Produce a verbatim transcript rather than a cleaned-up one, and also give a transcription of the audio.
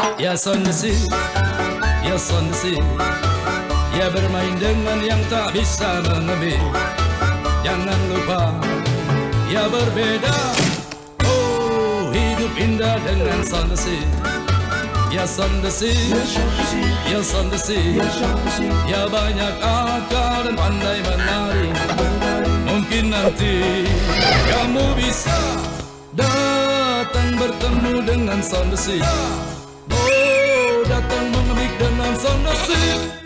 Ya Shaun the Sheep, ya Shaun the Sheep, ya bermain dengan yang tak bisa menebik. Jangan lupa, ya berbeda. Oh, hidup indah dengan Shaun the Sheep. Ya Shaun the Sheep, ya Shaun the Sheep, ya banyak akal dan pandai menari. Mungkin nanti kamu bisa datang bertemu dengan Shaun the Sheep. Oh, datang mengemik dengan Shaun the Sheep.